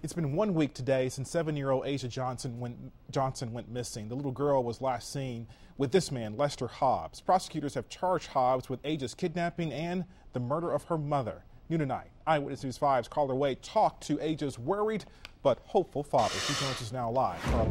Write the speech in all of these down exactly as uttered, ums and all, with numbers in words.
It's been one week today since seven-year-old Asia Johnson went, Johnson went missing. The little girl was last seen with this man, Lester Hobbs. Prosecutors have charged Hobbs with Asia's kidnapping and the murder of her mother. New tonight, Eyewitness News five's Carla Wade talked to Asia's worried but hopeful father. She joins us now live. Carla.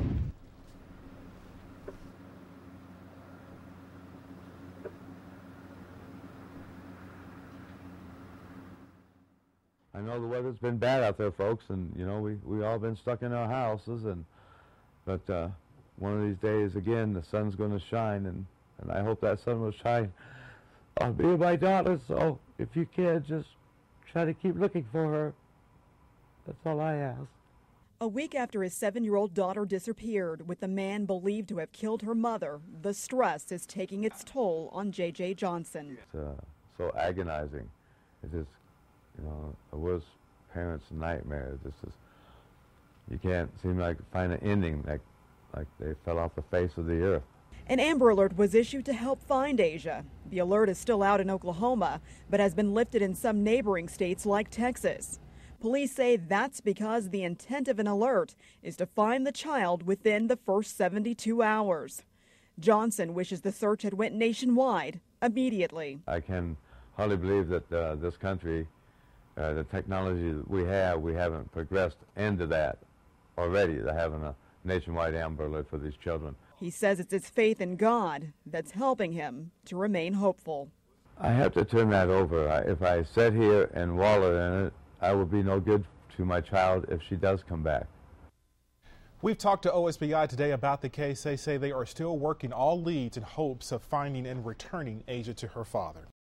I know the weather's been bad out there, folks, and you know we we all been stuck in our houses, and but uh, one of these days again the sun's going to shine, and and I hope that sun will shine on me and my daughter. So if you can, just try to keep looking for her. That's all I ask. A week after his seven-year-old daughter disappeared, with the man believed to have killed her mother, the stress is taking its toll on J J Johnson. It's uh, so agonizing. It is. You know, a worst parent's nightmare. This is, you can't seem like find an ending, like, like they fell off the face of the earth. An Amber Alert was issued to help find Asia. The alert is still out in Oklahoma, but has been lifted in some neighboring states like Texas. Police say that's because the intent of an alert is to find the child within the first seventy-two hours. Johnson wishes the search had went nationwide immediately. I can hardly believe that uh, this country, Uh, the technology that we have, we haven't progressed into that already, to having a nationwide Amber Alert for these children. He says it's his faith in God that's helping him to remain hopeful. I have to turn that over. I, if I sit here and wallow in it, I will be no good to my child if she does come back. We've talked to O S B I today about the case. They say they are still working all leads in hopes of finding and returning Asia to her father.